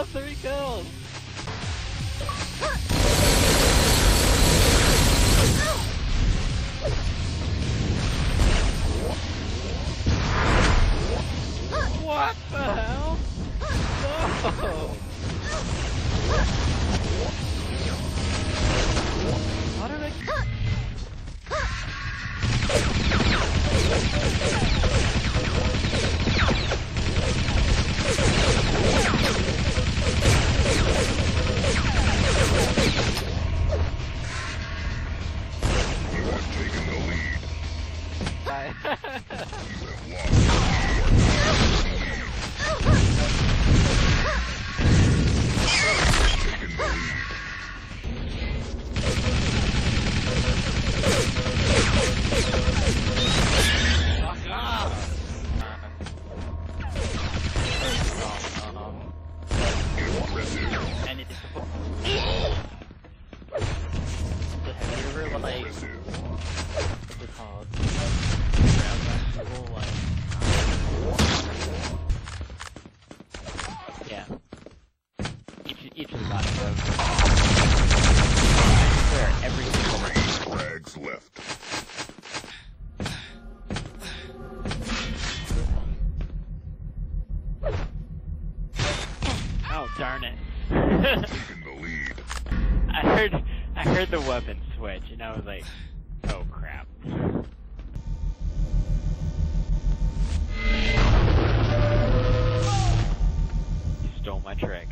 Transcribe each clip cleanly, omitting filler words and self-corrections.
3 kills! What the hell? No! How did I... You have taken the lead. Each of the bodies have where every single frags left. Oh darn it. Taking the lead. I heard the weapon switch and I was like, oh crap. You stole my trick.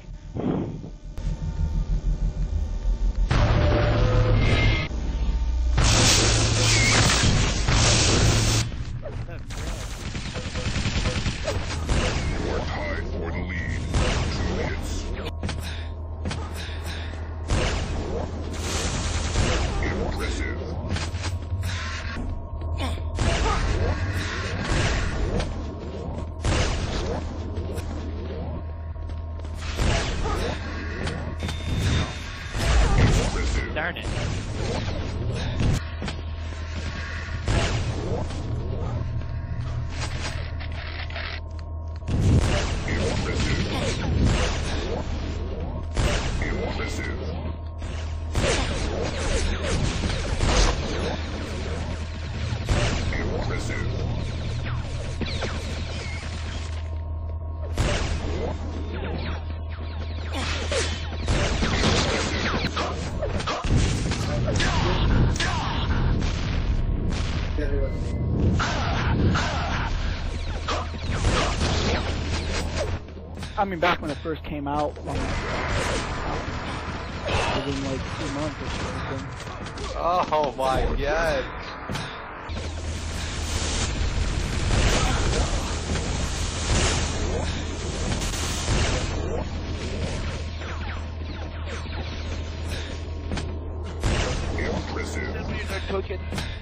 Darn it. I mean, back when it first came out, within like 2 months or something. Oh my god. Cooking.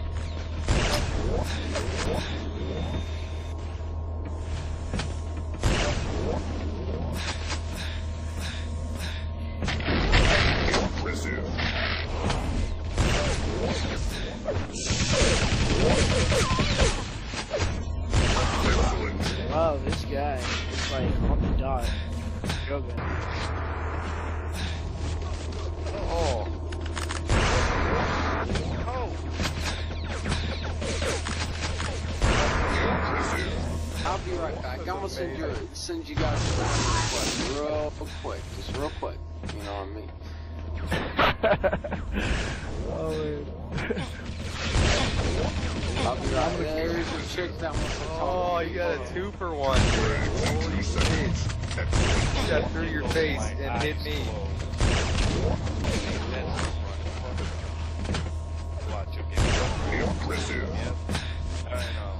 Wow, this guy is like on the dot. Real good. Oh. I'll be right back. I'm gonna send you guys a request real quick. Just real quick. You know what I mean? Oh, man. I'll be right back. There's a chick that wants to talk. Oh, you got a 2-for-1. Holy shit. You got through your face and hit me. Impressive. I know.